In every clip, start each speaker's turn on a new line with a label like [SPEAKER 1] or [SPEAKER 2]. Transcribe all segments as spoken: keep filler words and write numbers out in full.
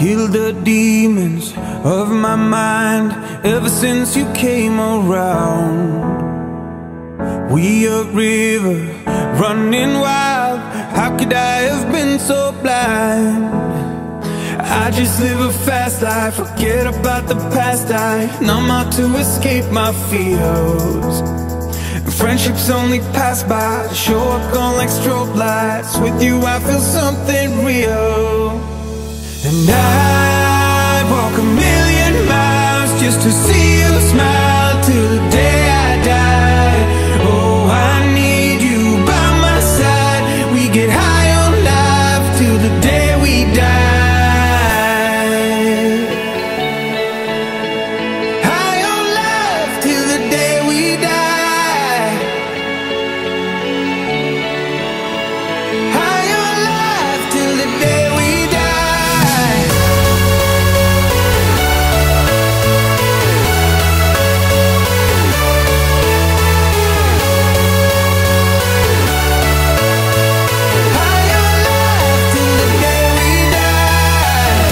[SPEAKER 1] killed the demons of my mind ever since you came around. We a river running wild, how could I have been so blind? I just live a fast life, forget about the past. I numb out to escape my fears. Friendships only pass by, show up gone like strobe lights. With you I feel something real. And I'd walk a million miles just to see you smile till the day I die. Oh, I need you by my side. We get high on life till the day we die. High on life till the day we die. High on life till the day we die. High on life till the day we die.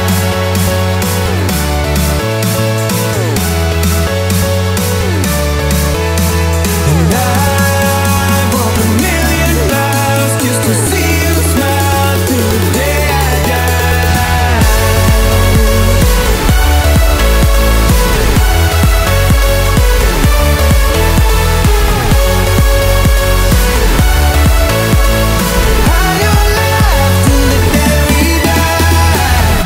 [SPEAKER 1] And I walk a million miles just to see you smile till the day I die. High on life till the day we die.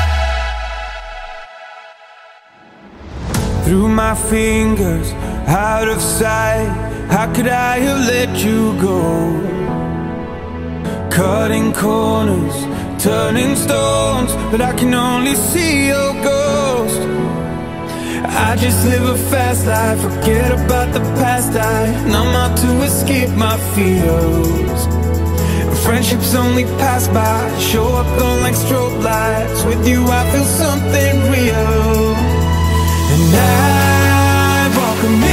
[SPEAKER 1] Through my fingers, out of sight, how could I have let you go? Cutting corners, turning stones, but I can only see your ghost. I just live a fast life, forget about the past. I numb out to escape my fears. Friendships only pass by, show up gone like strobe lights. With you I feel something real. And I walk a million